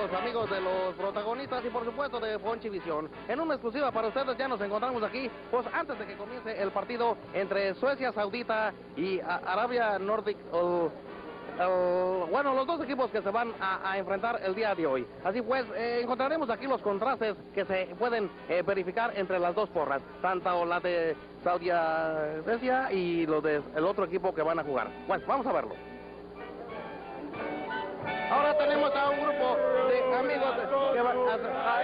los amigos de los protagonistas y por supuesto de Fonchivisión. En una exclusiva para ustedes ya nos encontramos aquí, pues antes de que comience el partido entre Suecia Saudita y Arabia Nordic, bueno, los dos equipos que se van a enfrentar el día de hoy. Así pues, encontraremos aquí los contrastes que se pueden verificar entre las dos porras, tanto la de Saudi Arabia y lo del otro equipo que van a jugar. Bueno, vamos a verlo. Ahora tenemos a un grupo de amigos que van a...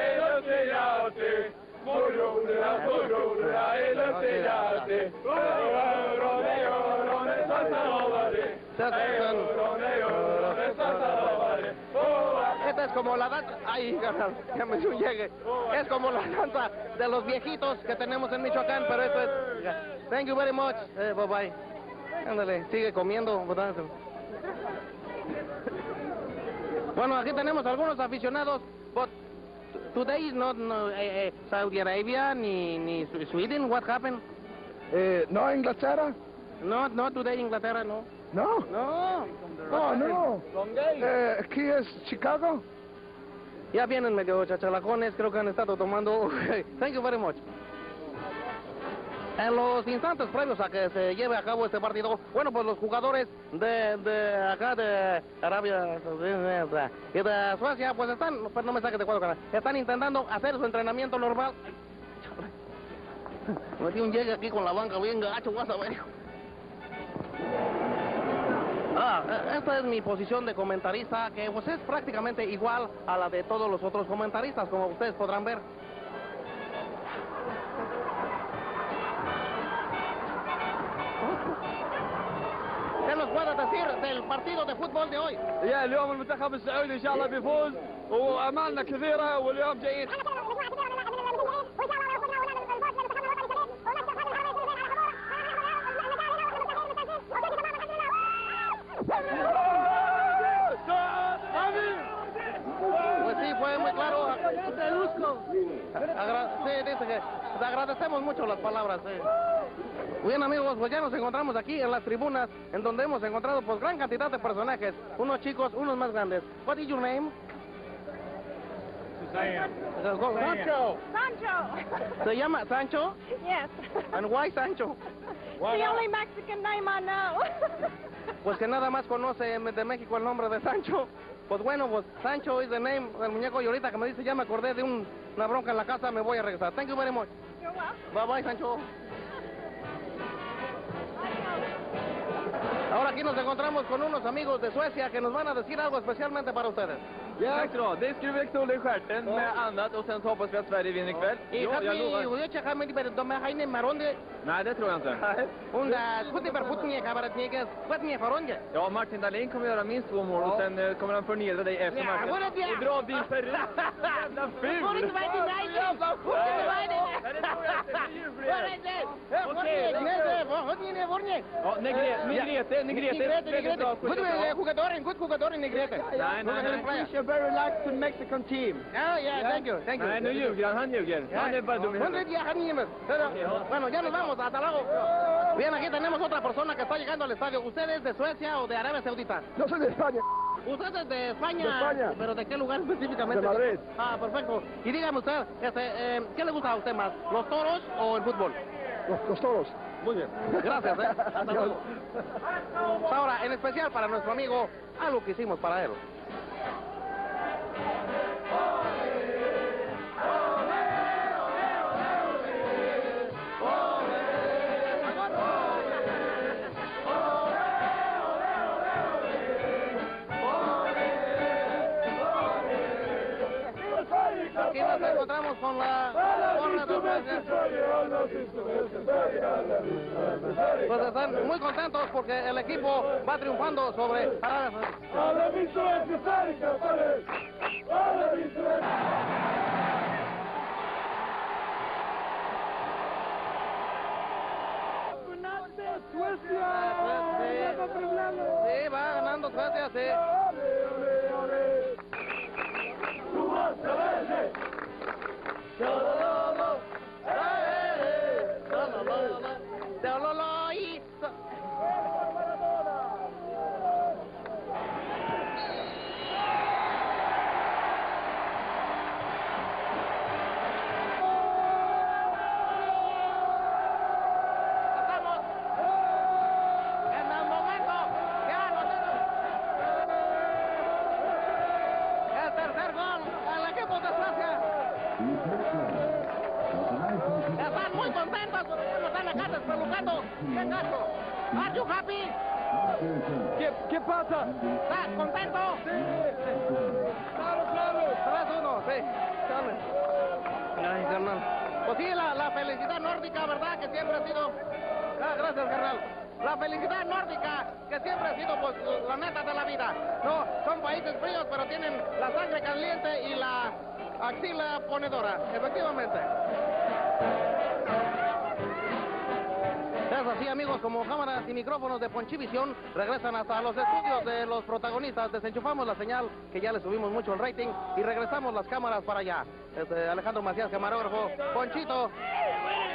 Esta es como la danza... Ay, ya me llegue. Es como la danza de los viejitos que tenemos en Michoacán, pero esto es... Thank you very much. Bye bye. Ándale, sigue comiendo. Bueno, aquí tenemos algunos aficionados, but today is not Saudi Arabia ni Sweden. What happened? No, Inglaterra. No today Inglaterra, no. No. No. Oh, no. Aquí es Chicago. Ya vienen medio chachalacones, creo que han estado tomando. Thank you very much. En los instantes previos a que se lleve a cabo este partido, bueno, pues los jugadores de acá de Arabia y de Suecia, pues están, pues no me saques de cuadro, cara, están intentando hacer su entrenamiento normal. Me metí un llegue aquí con la banca bien gacho, vas a ver. Esta es mi posición de comentarista, que pues es prácticamente igual a la de todos los otros comentaristas, como ustedes podrán ver. ¿Qué nos puedes decir del partido de fútbol de hoy? يا اليوم المنتخب السعودي ان شاء الله بيفوز وامالنا كثيره واليوم جايين Pues sí, fue muy claro. Sí, dice que te agradecemos mucho las palabras. Bien, amigos, pues ya nos encontramos aquí en las tribunas, en donde hemos encontrado pues gran cantidad de personajes, unos chicos, unos más grandes. What is your name? Sancho. Sancho. ¿Se llama Sancho? Yes. And why Sancho? The only Mexican name I know. Pues que nada más conoce de México el nombre de Sancho. Pues bueno, pues Sancho is the name del muñeco y ahorita que me dice ya me acordé de una bronca en la casa, me voy a regresar. Thank you very much. You're welcome. Bye bye, Sancho. Ahora aquí nos encontramos con unos amigos de Suecia que nos van a decir algo especialmente para ustedes. Tack så då. Det skulle vi stå i stjärten med annat och sen så hoppas vi att Sverige vinner ikväll. Y Jag Jaime, lovar. yo checa de toma Jaime Maronde, Nej, det tror jag inte. unda skuti per futnie kabaratnikas, futnie faronje. Ja, Martin Dahlin kommer göra minst 2 mål och sen kommer han förnedra dig efter Ja, vad är matchen. det? Dra din peruk. Jävla ful! Får inte vara din nej. Jävla Får inte vara din. Nej, det tror jag inte. Det är Vad är ljuvligt. det? Okej, vad är det? Vornie. Ja, Negrete. Negrete. Good jugador Negrete. Nej. He's a very liked the Mexican team. Yeah, thank you. Nej, nu ljuger han. Han ljuger. Han är bara dum i huvudet. Bueno, ya nos vamos, hasta luego. Bien, aquí tenemos otra persona que está llegando al estadio. ¿Usted es de Suecia o de Arabia Saudita? Yo soy de España. Usted es de España. De España. ¿Pero de qué lugar específicamente? De Madrid. Ah, perfecto. Y dígame usted, ¿qué le gusta a usted más, los toros o el fútbol? Los toros. Muy bien. Gracias, Hasta luego. Ahora, en especial para nuestro amigo, algo que hicimos para él. Aquí nos encontramos con la porra de Suecia. Pues están muy contentos porque el equipo va triunfando sobre Arabia. Sí, va ganando Suecia, sí. Están muy contentos, pero están acá despelucando. ¡Qué gato! Are you happy? ¿Qué pasa? ¿Estás contento? Claro, claro. 3-1, sí. Dale. Ay, carnal. Pues sí, la felicidad nórdica, ¿verdad? Que siempre ha sido... Ah, gracias, carnal. La felicidad nórdica, que siempre ha sido, pues, la meta de la vida. No, son países fríos, pero tienen la sangre caliente y la axila ponedora, efectivamente. Es así, amigos, como cámaras y micrófonos de Ponchivisión regresan hasta los estudios de los protagonistas. Desenchufamos la señal, que ya le subimos mucho el rating, y regresamos las cámaras para allá. Alejandro Macías, camarógrafo. Ponchito.